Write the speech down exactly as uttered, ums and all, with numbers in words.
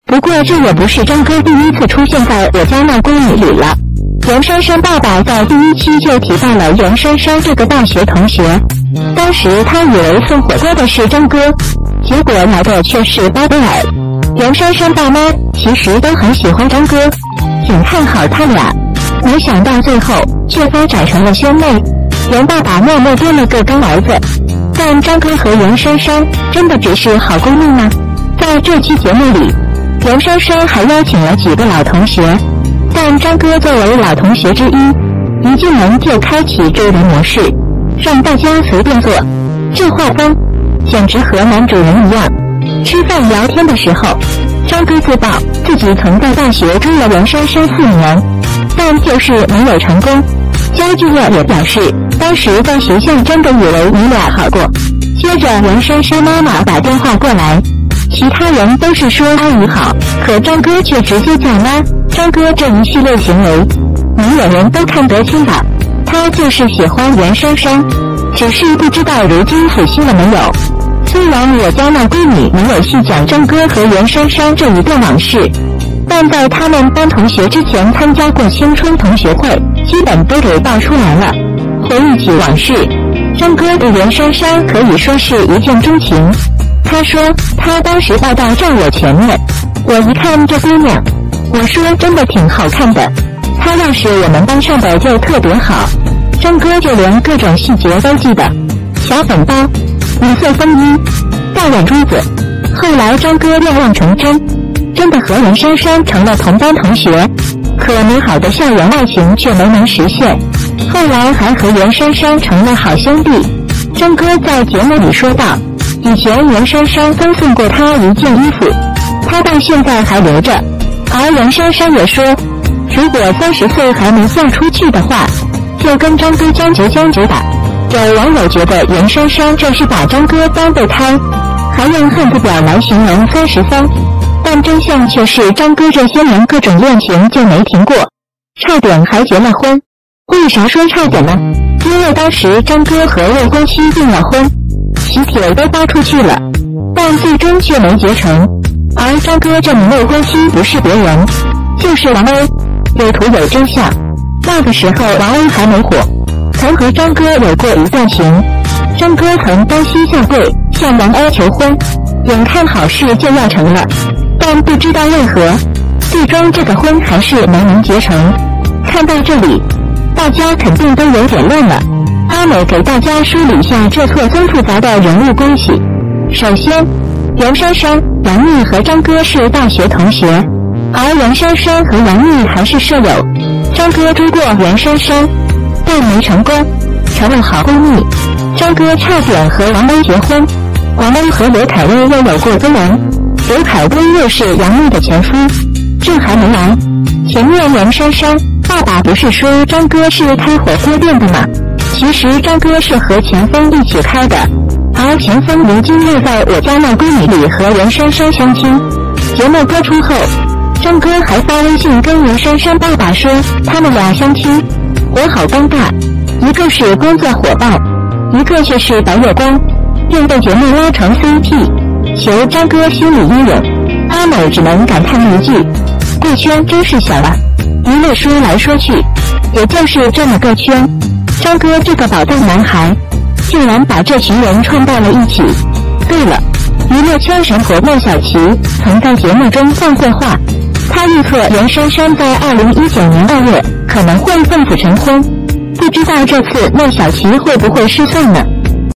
不过这也不是张哥第一次出现在我家闹闺女里了。袁姗姗爸爸在第一期就提到了袁姗姗这个大学同学，当时他以为送火锅的是张哥，结果来的却是巴贝尔。袁姗姗爸妈其实都很喜欢张哥，挺看好他俩，没想到最后却发展成了兄妹。袁爸爸默默多了个干儿子，但张哥和袁姗姗真的只是好闺蜜吗？在这期节目里，袁姗姗还邀请了几个老同学，但张哥作为老同学之一，一进门就开启追人模式，让大家随便坐，这画风简直和男主人一样。吃饭聊天的时候，张哥自曝自己曾在大学追了袁姗姗四年，但就是没有成功。焦俊乐也表示，当时在学校真的以为你俩好过。接着袁姗姗妈妈打电话过来，其他人都是说阿姨好，可张哥却直接叫妈。张哥这一系列行为，明眼人都看得清吧？他就是喜欢袁姗姗，只是不知道如今死心了没有。虽然我家闹闺女没有细讲张哥和袁姗姗这一段往事，但在他们班同学之前参加过青春同学会，基本都给爆出来了。回忆起往事，张哥对袁姗姗可以说是一见钟情。他说他当时报到站我前面，我一看这姑娘，我说真的挺好看的，她要是我们班上的就特别好。张哥就连各种细节都记得，小粉包、五色风衣、大眼珠子。后来张哥愿望成真，真的和袁姗姗成了同班同学，可美好的校园爱情却没能实现。后来还和袁姗姗成了好兄弟。张哥在节目里说道，以前袁姗姗都送过他一件衣服，他到现在还留着。而袁姗姗也说，如果三十岁还没嫁出去的话，就跟张哥将就将就吧。有网友觉得袁姗姗这是把张哥当备胎，还用汉字表来形容三十三，但真相却是张哥这些年各种恋情就没停过，差点还结了婚。为啥说差点呢？因为当时张哥和未婚妻订了婚，喜帖都发出去了，但最终却没结成。而张哥这名未婚妻不是别人，就是王鸥。有图有真相，那个时候王鸥还没火，曾和张哥有过一段情。张哥曾单膝下跪向王鸥求婚，眼看好事就要成了，但不知道为何，最终这个婚还是没能结成。看到这里，大家肯定都有点乱了。阿美给大家梳理一下这错综复杂的人物关系。首先，袁姗姗、杨幂和张哥是大学同学，而袁姗姗和杨幂还是舍友。张哥追过袁姗姗，但没成功，成了好闺蜜。张哥差点和王鸥结婚，王鸥和刘恺威又有过绯闻，刘恺威又是杨幂的前夫。这还没完，前面袁姗姗爸爸不是说张哥是开火锅店的吗？其实张哥是和钱枫一起开的，而钱枫如今又在我家闹闺女里和袁姗姗相亲。节目播出后，张哥还发微信跟袁姗姗爸爸说他们俩相亲，我好尴尬，一个是工作伙伴，一个却是白月光，便被节目拉成 C P， 求张哥心理阴影。阿美只能感叹一句，贵圈真是小啊。娱乐说来说去，也就是这么个圈。张哥这个宝藏男孩，竟然把这群人串到了一起。对了，娱乐圈神婆孟小琪曾在节目中放过话，她预测袁姗姗在二零一九年二月可能会奉子成婚。不知道这次孟小琪会不会失算呢？